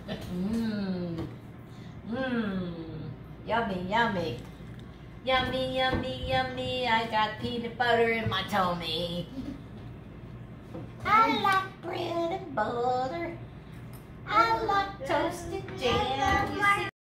Mmm. Mmm. Yummy, yummy. Yummy, yummy, yummy. I got peanut butter in my tummy. I like bread and butter. I like toasted jam. You see